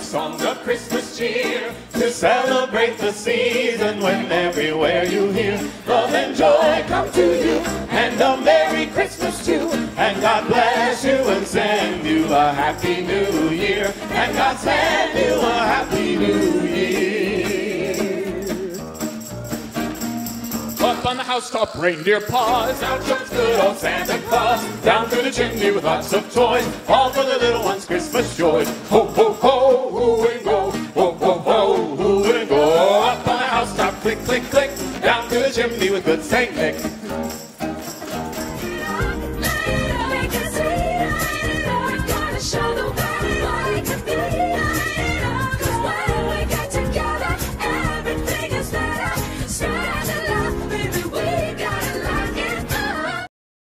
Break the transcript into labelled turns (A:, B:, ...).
A: songs of Christmas cheer to celebrate the season when everywhere you hear love and joy come to you, and a Merry Christmas too, and God bless you and send you a Happy New Year, and God send you a Happy New Year. Up on the housetop, reindeer paws, out jumps good old Santa Claus, down through the chimney with lots of toys, all for the little ones' Christmas joys. Ho, ho, ho, who and go, ho, ho, ho, who and go. Up on the housetop, click, click, click, down through the chimney with good Saint Nick,